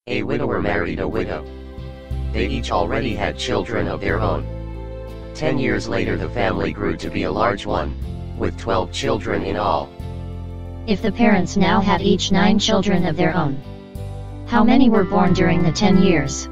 A widower married a widow. They each already had children of their own. 10 years later the family grew to be a large one, with 12 children in all. If the parents now had each 9 children of their own, how many were born during the 10 years?